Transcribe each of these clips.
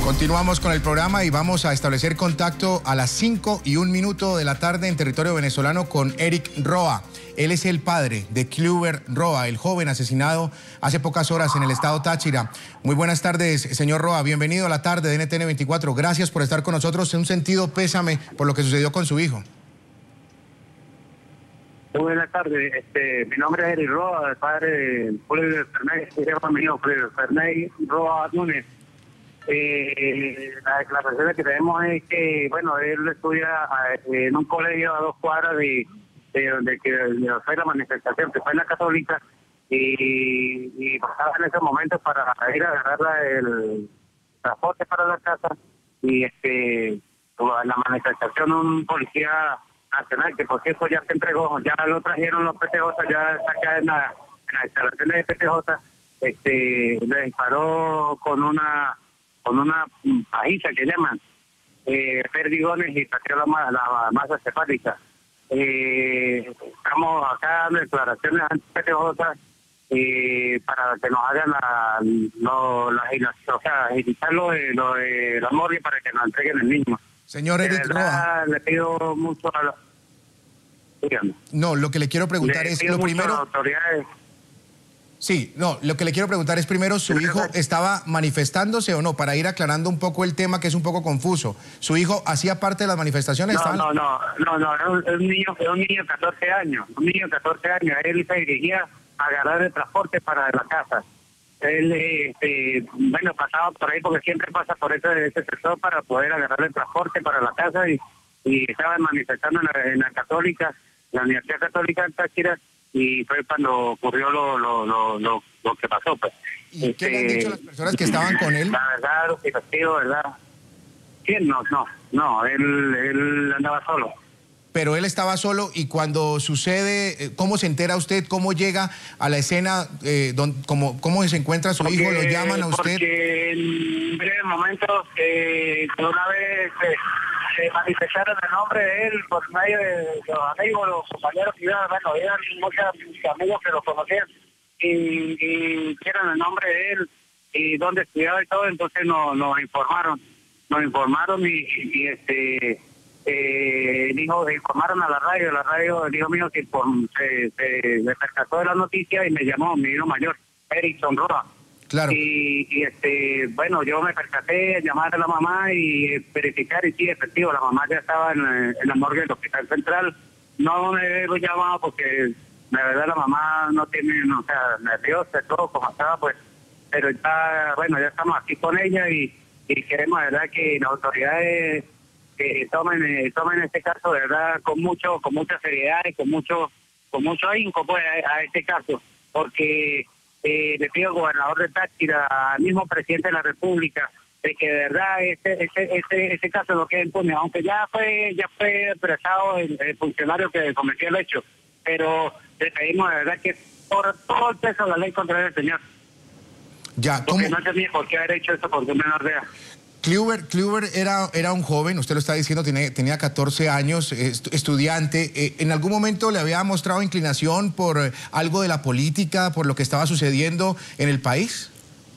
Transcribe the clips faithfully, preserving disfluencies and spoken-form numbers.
Continuamos con el programa y vamos a establecer contacto a las cinco y un minuto de la tarde en territorio venezolano con Eric Roa. Él es el padre de Kluber Roa, el joven asesinado hace pocas horas en el estado Táchira. Muy buenas tardes, señor Roa. Bienvenido a la tarde de N T N veinticuatro. Gracias por estar con nosotros. En un sentido pésame por lo que sucedió con su hijo. Muy buenas tardes. Este, mi nombre es Eric Roa, el padre de Kluber Fernández Roa Núñez. Eh, la declaración que tenemos es que, bueno, él estudia eh, en un colegio a dos cuadras de, de donde que de fue la manifestación, que fue en la Católica, y, y pasaba en ese momento para ir a agarrar la, el transporte para la casa, y este en la manifestación un policía nacional, que por cierto ya se entregó, ya lo trajeron los P T J, ya está acá en la, en las instalaciones de P T J, este, le disparó con una con una pajiza que llaman, eh, perdigones y saqueó la, la masa cefálica. Eh, estamos acá dando declaraciones ante P T J eh, para que nos hagan la, lo, la, o sea, agilizar lo de, lo de la morgue para que nos entreguen el mismo. Señor Eric Roa. Le pido mucho a la... Dígame. No, lo que le quiero preguntar le es, pido lo primero... a las autoridades. Sí, no, lo que le quiero preguntar es primero, ¿su hijo estaba manifestándose o no? Para ir aclarando un poco el tema que es un poco confuso. ¿Su hijo hacía parte de las manifestaciones? No, no, no, no, no, es un, es un niño, es un niño de catorce años, un niño de catorce años, él se dirigía a agarrar el transporte para la casa. Él, este, bueno, pasaba por ahí porque siempre pasa por ese, ese sector para poder agarrar el transporte para la casa y, y estaba manifestando en la, en la Católica, la Universidad Católica de Táchira, y fue cuando ocurrió lo lo lo lo, lo que pasó, pues. ¿Y este, qué le han dicho las personas que estaban con él? La verdad, lo que castigo, ¿verdad? ¿Quién? No, no, no, él, él andaba solo. Pero él estaba solo y cuando sucede, ¿cómo se entera usted? ¿Cómo llega a la escena? Eh, don, cómo, ¿Cómo se encuentra su porque, hijo? ¿Lo llaman a usted? Porque en breves momentos, eh, una vez eh, se manifestaron el nombre de él por medio de los amigos, los compañeros que iban, bueno, había muchos amigos que lo conocían y, y dieron el nombre de él y dónde estudiaba y todo, entonces nos, nos informaron, nos informaron y, y este... Eh, el hijo, informaron a la radio, la radio, el hijo mío que se, se, se percató de la noticia y me llamó, mi hijo mayor, Erickson Roa. Claro. Y, y este, bueno, yo me percaté, llamar a la mamá y verificar, y sí, efectivo, la mamá ya estaba en, en la morgue del Hospital Central. No me he llamado porque la verdad la mamá no tiene, no, o sea, nerviosa, todo como estaba, pues, pero ya, bueno, ya estamos aquí con ella y, y queremos, la verdad, que las autoridades que tomen eh, tomen este caso de verdad con mucho con mucha seriedad y con mucho con mucho ahínco pues a, a este caso, porque eh, le pido al gobernador de Táchira, al mismo presidente de la República, de que de verdad este este este, este caso no quede impune, aunque ya fue ya fue apresado el, el funcionario que cometió el hecho, pero le pedimos de verdad que por todo el peso de la ley contra el señor, ya, porque ¿cómo? no tenía por qué haber hecho eso por un menor de edad. Kluber, Kluber era, era un joven, usted lo está diciendo, tenía, tenía catorce años, est estudiante. Eh, ¿En algún momento le había mostrado inclinación por eh, algo de la política, por lo que estaba sucediendo en el país?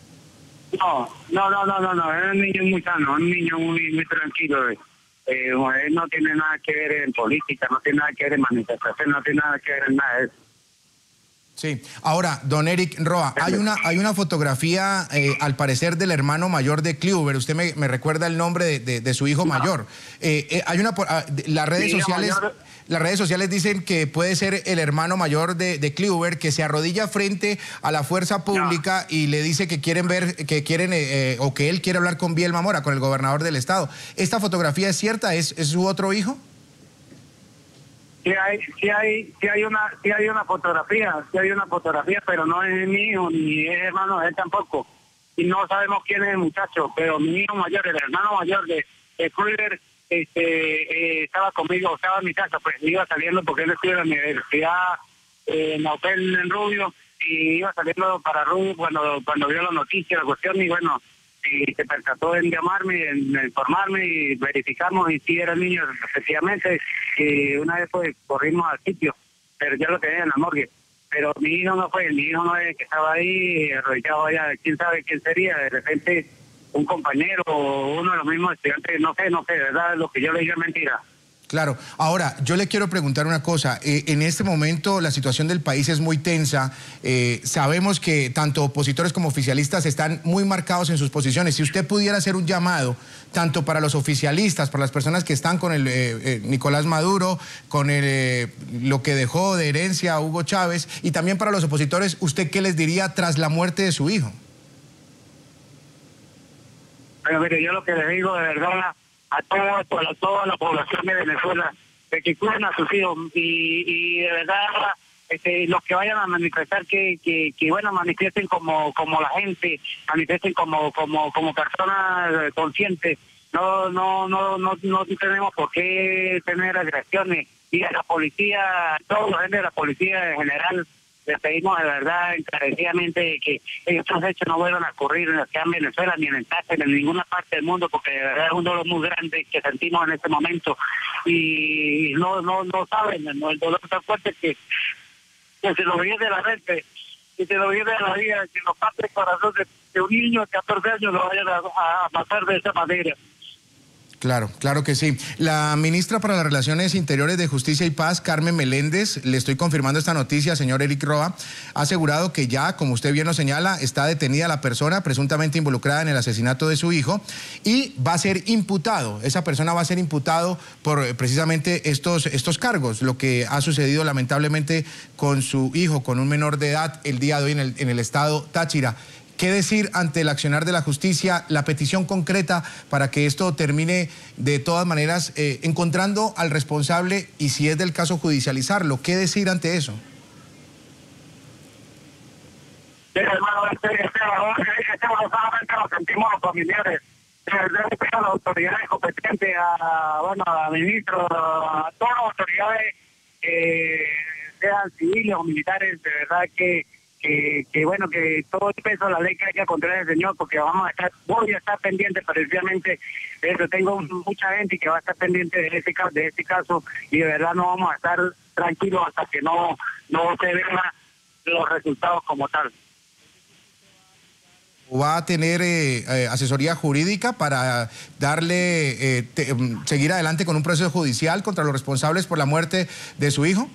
No, no, no, no, no, no. Era un niño muy sano, un niño muy, muy tranquilo. Eh, él no tiene nada que ver en política, no tiene nada que ver en manifestación, no tiene nada que ver en nada de eso. Sí. Ahora, don Eric Roa, hay una, hay una fotografía, eh, al parecer, del hermano mayor de Kluber. Usted me, me recuerda el nombre de, de, de su hijo no. mayor. Eh, eh, hay una, las redes Mi sociales... Mayor... Las redes sociales dicen que puede ser el hermano mayor de, de Kluber, que se arrodilla frente a la fuerza pública no. y le dice que quieren ver, que quieren, eh, o que él quiere hablar con Bielma Mora, con el gobernador del estado. ¿Esta fotografía es cierta? ¿Es, es su otro hijo? Sí hay, sí hay, sí hay una, sí hay una fotografía, sí hay una fotografía, pero no es mi hijo, ni es hermano de él tampoco. Y no sabemos quién es el muchacho, pero mi hijo mayor, el hermano mayor de, de Kluber, este, eh, estaba conmigo, estaba en mi casa, pues iba saliendo porque él estudia en la universidad eh, en Hotel en Rubio, y iba saliendo para Rubio cuando, cuando vio la noticia, la cuestión, y bueno, y se percató en llamarme, en informarme, y verificamos, y sí era el niño, efectivamente, y una vez pues corrimos al sitio, pero ya lo tenía en la morgue. Pero mi hijo no fue, mi hijo no es que estaba ahí, arrodillado allá, quién sabe quién sería, de repente un compañero o uno de los mismos estudiantes, no sé, no sé, de verdad, lo que yo le diga es mentira. Claro. Ahora, yo le quiero preguntar una cosa. Eh, en este momento la situación del país es muy tensa. Eh, sabemos que tanto opositores como oficialistas están muy marcados en sus posiciones. Si usted pudiera hacer un llamado, tanto para los oficialistas, para las personas que están con el eh, eh, Nicolás Maduro, con el, eh, lo que dejó de herencia a Hugo Chávez, y también para los opositores, ¿usted qué les diría tras la muerte de su hijo? Bueno, mire, yo lo que les digo de verdad a toda, a toda la población de Venezuela, de que cuiden a sus hijos y, y de verdad este, los que vayan a manifestar que, que, que bueno, manifiesten como como la gente, manifiesten como como como personas conscientes. No, no, no, no, no tenemos por qué tener agresiones. Y a la policía, a todos los gente de la policía en general, les pedimos de verdad encarecidamente que estos hechos no vuelvan a ocurrir acá en Venezuela, ni en el Táchira, ni en ninguna parte del mundo, porque de verdad es un dolor muy grande que sentimos en este momento. Y no no no saben, no, el dolor tan fuerte que, que se lo viene de la mente, que se lo viene de la vida, que nos parte el corazón de, de un niño de catorce años lo vayan a, a matar de esa manera. Claro, claro que sí. La ministra para las Relaciones Interiores de Justicia y Paz, Carmen Meléndez, le estoy confirmando esta noticia, señor Eric Roa, ha asegurado que ya, como usted bien lo señala, está detenida la persona presuntamente involucrada en el asesinato de su hijo y va a ser imputado. Esa persona va a ser imputado por precisamente estos, estos cargos, lo que ha sucedido lamentablemente con su hijo, con un menor de edad, el día de hoy en el, en el estado Táchira. ¿Qué decir ante el accionar de la justicia, la petición concreta para que esto termine de todas maneras eh, encontrando al responsable y, si es del caso, judicializarlo? ¿Qué decir ante eso? Sí, hermano, este, este valor, este valor solamente lo sentimos los familiares. Debe pedir a las autoridades competentes, a, bueno, a ministros, a todas las autoridades, eh, sean civiles o militares, de verdad que Que, que bueno, que todo el peso de la ley que hay que contra el señor, porque vamos a estar, voy a estar pendiente precisamente de eso. Tengo mucha gente que va a estar pendiente de este, de este caso y de verdad no vamos a estar tranquilos hasta que no, no se vean los resultados como tal. ¿Va a tener eh, eh, asesoría jurídica para darle, eh, te, um, seguir adelante con un proceso judicial contra los responsables por la muerte de su hijo?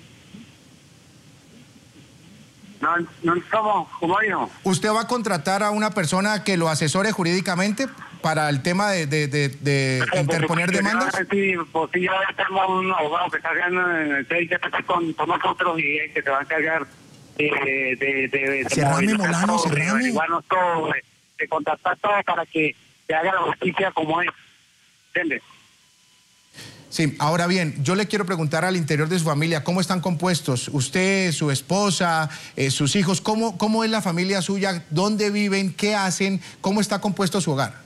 No, no somos, como dijo. ¿Usted va a contratar a una persona que lo asesore jurídicamente para el tema de, de, de, de claro, interponer porque, demandas? Sí, pues sí, ya tenemos un abogado que está haciendo con, con nosotros y que se va a encargar de, de, de, de, Cerrame, de Molano, todo, de averiguarnos todo, de, de contactar todo para que se haga la justicia como es. ¿Entiendes? Sí, ahora bien, yo le quiero preguntar al interior de su familia, ¿cómo están compuestos? Usted, su esposa, eh, sus hijos, ¿cómo, ¿cómo es la familia suya? ¿Dónde viven? ¿Qué hacen? ¿Cómo está compuesto su hogar?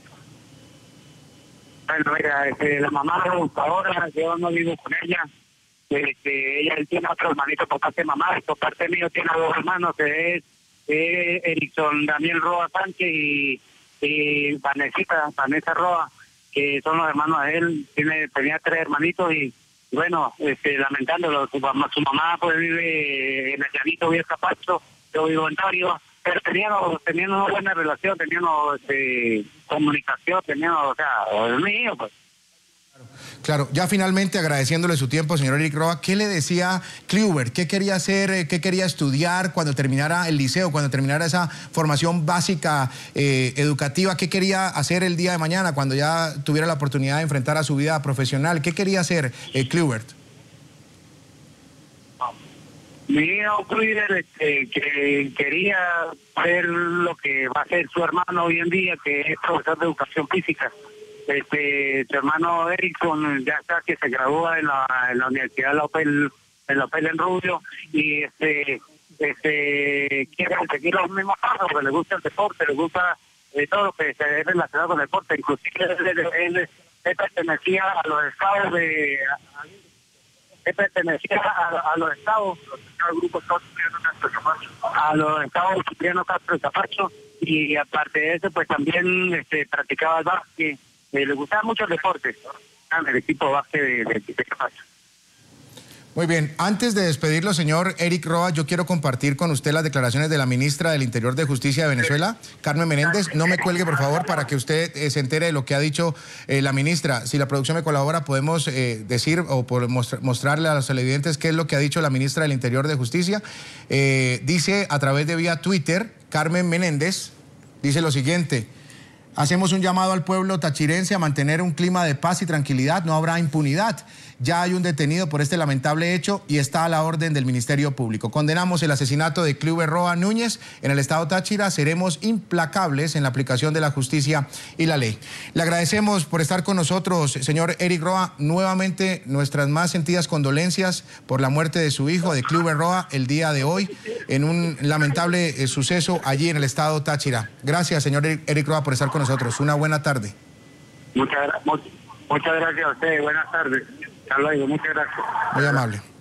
Bueno, mira, este, la mamá es educadora, yo no vivo con ella. Este, ella tiene otro hermanito por parte de mamá, por parte mío tiene dos hermanos, que es, es Erickson Daniel Roa Sánchez y, y Vanesita, Vanessa Roa, que son los hermanos de él. Tiene, tenía tres hermanitos y bueno, este, lamentándolo, su mamá, su mamá pues vive en el llanito Vía Capacho, yo vivo en Tario, pero teníamos, teníamos una buena relación, teníamos este, comunicación, teníamos, o sea, es mío, pues. Claro, ya finalmente agradeciéndole su tiempo, señor Eric Roa, ¿qué le decía Kluivert? ¿Qué quería hacer, qué quería estudiar cuando terminara el liceo, cuando terminara esa formación básica eh, educativa? ¿Qué quería hacer el día de mañana cuando ya tuviera la oportunidad de enfrentar a su vida profesional? ¿Qué quería hacer eh, Kluivert? Mi hijo Kluivert este, que quería ser lo que va a ser su hermano hoy en día, que es profesor de educación física. Este, su hermano Erickson ya está que se gradúa en la, en la Universidad de la Opel, en la Opel en Rubio, y este, este quiere seguir los mismos pasos, porque le gusta el deporte, le gusta eh, todo lo que se ve relacionado con el deporte. Inclusive él, él, él, él pertenecía a los estados de a, él pertenecía a, a los estados al grupo a los estados Cipriano Castro Zapacho, y aparte de eso pues también este, practicaba el básquet. Eh, le gustaba mucho el deporte, ¿no? El equipo base de, de, de Capacho. Muy bien, antes de despedirlo, señor Eric Roa, yo quiero compartir con usted las declaraciones de la ministra del Interior de Justicia de Venezuela, Carmen Menéndez. No me cuelgue, por favor, para que usted eh, se entere de lo que ha dicho eh, la ministra. Si la producción me colabora, podemos eh, decir o por mostr mostrarle a los televidentes qué es lo que ha dicho la ministra del Interior de Justicia. Eh, dice a través de vía Twitter, Carmen Menéndez, dice lo siguiente: hacemos un llamado al pueblo tachirense a mantener un clima de paz y tranquilidad, no habrá impunidad. Ya hay un detenido por este lamentable hecho y está a la orden del Ministerio Público. Condenamos el asesinato de Clíuber Roa Núñez en el estado Táchira. Seremos implacables en la aplicación de la justicia y la ley. Le agradecemos por estar con nosotros, señor Eric Roa. Nuevamente, nuestras más sentidas condolencias por la muerte de su hijo, de Clíuber Roa, el día de hoy, en un lamentable eh, suceso allí en el estado Táchira. Gracias, señor Eric Roa, por estar con nosotros. Una buena tarde. Muchas, muchas gracias a ustedes. Buenas tardes. Hasta luego. Muchas gracias. Muy amable.